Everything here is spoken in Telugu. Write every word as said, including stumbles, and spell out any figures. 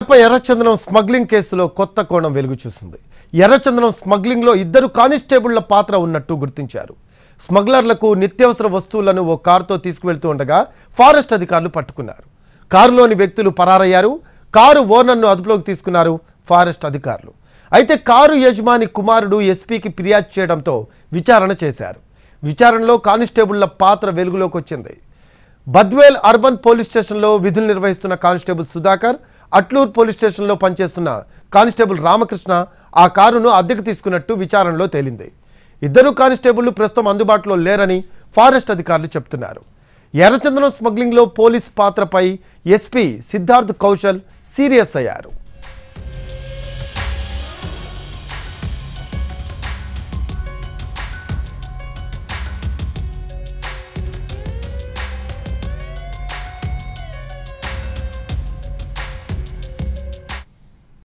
కడప ఎర్రచందనం స్మగ్లింగ్ కేసులో కొత్త కోణం వెలుగు చూసింది. ఎర్రచందనం స్మగ్లింగ్లో ఇద్దరు కానిస్టేబుళ్ల పాత్ర ఉన్నట్టు గుర్తించారు. స్మగ్లర్లకు నిత్యావసర వస్తువులను ఓ కారుతో తీసుకువెళ్తూ ఉండగా ఫారెస్ట్ అధికారులు పట్టుకున్నారు. కారులోని వ్యక్తులు పరారయ్యారు. కారు ఓనర్ను అదుపులోకి తీసుకున్నారు ఫారెస్ట్ అధికారులు. అయితే కారు యజమాని కుమారుడు ఎస్పీకి ఫిర్యాదు చేయడంతో విచారణ చేశారు. విచారణలో కానిస్టేబుళ్ల పాత్ర వెలుగులోకి వచ్చింది. బద్వేల్ అర్బన్ పోలీస్ స్టేషన్లో విధులు నిర్వహిస్తున్న కానిస్టేబుల్ సుధాకర్, అట్లూర్ పోలీస్ స్టేషన్లో పనిచేస్తున్న కానిస్టేబుల్ రామకృష్ణ ఆ కారును అద్దెకు తీసుకున్నట్టు విచారణలో తేలింది. ఇద్దరు కానిస్టేబుళ్లు ప్రస్తుతం అందుబాటులో లేరని ఫారెస్ట్ అధికారులు చెబుతున్నారు. ఎర్రచందనం స్మగ్లింగ్లో పోలీస్ పాత్రపై ఎస్పీ సిద్ధార్థ్ కౌశల్ సీరియస్ అయ్యారు.